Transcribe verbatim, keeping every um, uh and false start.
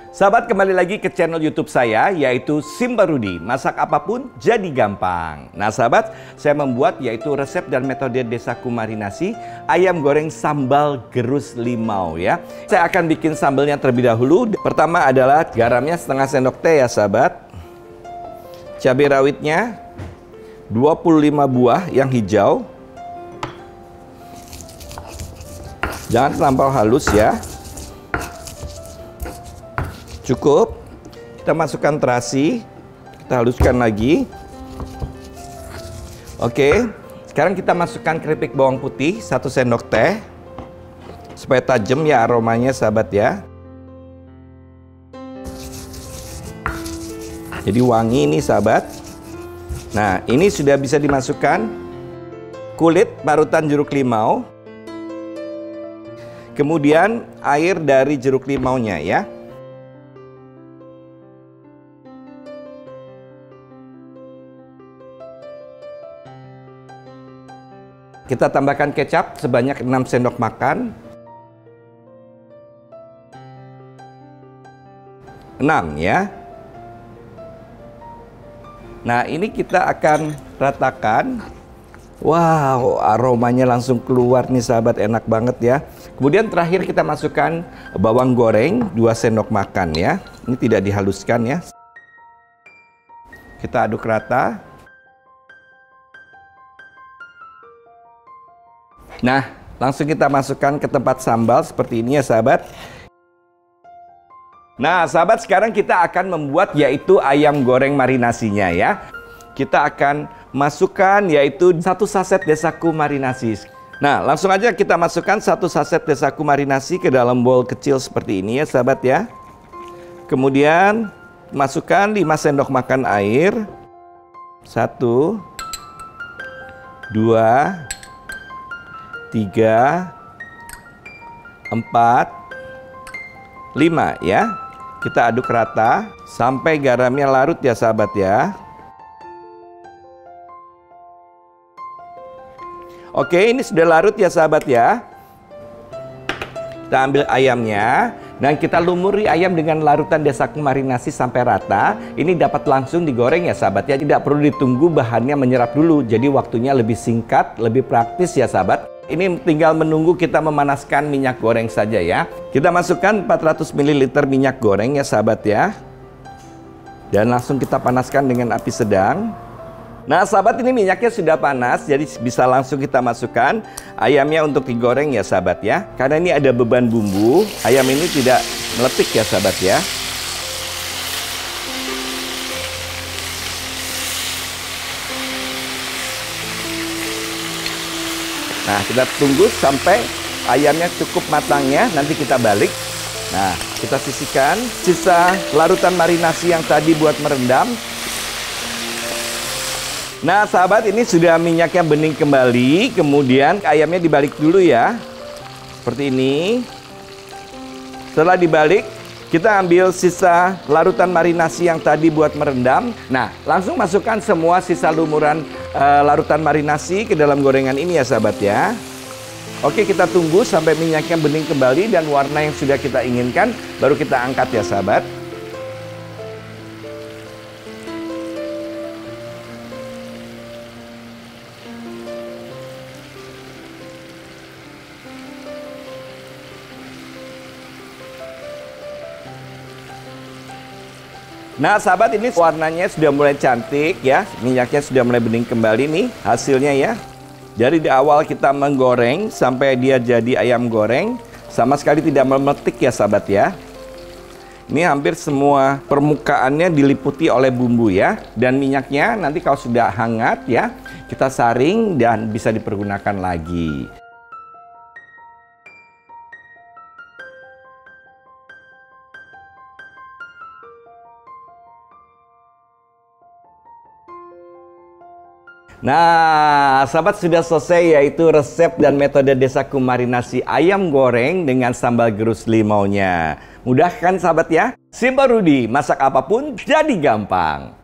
Sahabat, kembali lagi ke channel YouTube saya, yaitu Simba Rudy. Masak apapun jadi gampang. Nah sahabat, saya membuat yaitu resep dan metode desaku marinasi ayam goreng sambal gerus limau ya. Saya akan bikin sambalnya terlebih dahulu. Pertama adalah garamnya setengah sendok teh ya sahabat. Cabai rawitnya dua puluh lima buah yang hijau. Jangan terlampau halus ya. Cukup. Kita masukkan terasi. Kita haluskan lagi. Oke. Sekarang kita masukkan keripik bawang putih satu sendok teh. Supaya tajam ya aromanya sahabat ya. Jadi wangi ini sahabat. Nah ini sudah bisa dimasukkan kulit parutan jeruk limau. Kemudian air dari jeruk limaunya ya. Kita tambahkan kecap sebanyak enam sendok makan. enam ya. Nah, ini kita akan ratakan. Wow, aromanya langsung keluar nih sahabat, enak banget ya. Kemudian terakhir kita masukkan bawang goreng dua sendok makan ya. Ini tidak dihaluskan ya. Kita aduk rata. Nah, langsung kita masukkan ke tempat sambal seperti ini ya sahabat. Nah sahabat, sekarang kita akan membuat yaitu ayam goreng marinasinya ya. Kita akan masukkan yaitu satu saset desaku marinasi. Nah langsung aja kita masukkan satu saset desaku marinasi ke dalam bowl kecil seperti ini ya sahabat ya. Kemudian masukkan lima sendok makan air. Satu, dua, tiga, empat, lima ya. Kita aduk rata sampai garamnya larut ya sahabat ya. Oke, ini sudah larut ya sahabat ya. Kita ambil ayamnya dan kita lumuri ayam dengan larutan desaku marinasi sampai rata. Ini dapat langsung digoreng ya sahabat ya. Tidak perlu ditunggu bahannya menyerap dulu. Jadi waktunya lebih singkat, lebih praktis ya sahabat. Ini tinggal menunggu kita memanaskan minyak goreng saja ya. Kita masukkan empat ratus mililiter minyak goreng ya sahabat ya. Dan langsung kita panaskan dengan api sedang. Nah sahabat, ini minyaknya sudah panas, jadi bisa langsung kita masukkan ayamnya untuk digoreng ya sahabat ya. Karena ini ada beban bumbu, ayam ini tidak meletik ya sahabat ya. Nah, kita tunggu sampai ayamnya cukup matangnya, nanti kita balik. Nah, kita sisihkan sisa larutan marinasi yang tadi buat merendam. Nah, sahabat, ini sudah minyaknya bening kembali. Kemudian ayamnya dibalik dulu ya. Seperti ini. Setelah dibalik, kita ambil sisa larutan marinasi yang tadi buat merendam. Nah, langsung masukkan semua sisa lumuran Uh, larutan marinasi ke dalam gorengan ini ya sahabat ya. Oke, kita tunggu sampai minyaknya bening kembali dan warna yang sudah kita inginkan, baru kita angkat ya sahabat. Nah sahabat, ini warnanya sudah mulai cantik ya. Minyaknya sudah mulai bening kembali nih hasilnya ya. Dari di awal kita menggoreng sampai dia jadi ayam goreng, sama sekali tidak memetik ya sahabat ya. Ini hampir semua permukaannya diliputi oleh bumbu ya. Dan minyaknya nanti kalau sudah hangat ya, kita saring dan bisa dipergunakan lagi. Nah, sahabat, sudah selesai yaitu resep dan metode desaku marinasi ayam goreng dengan sambal gerus limaunya. Mudah kan sahabat ya? Simba Rudy, masak apapun jadi gampang.